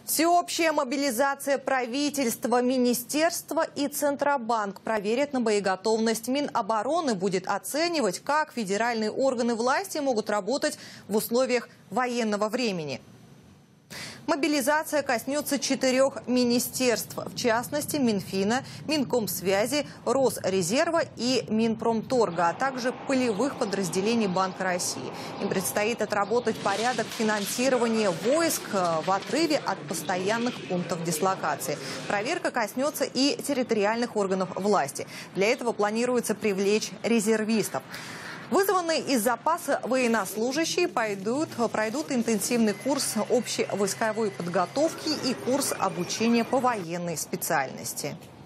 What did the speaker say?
Всеобщая мобилизация правительства, министерства и Центробанк проверят на боеготовность. Минобороны будет оценивать, как федеральные органы власти могут работать в условиях военного времени. Мобилизация коснется 4 министерств, в частности Минфина, Минкомсвязи, Росрезерва и Минпромторга, а также полевых подразделений Банка России. Им предстоит отработать порядок финансирования войск в отрыве от постоянных пунктов дислокации. Проверка коснется и территориальных органов власти. Для этого планируется привлечь резервистов. Вызванные из запаса военнослужащие пройдут интенсивный курс общевойсковой подготовки и курс обучения по военной специальности.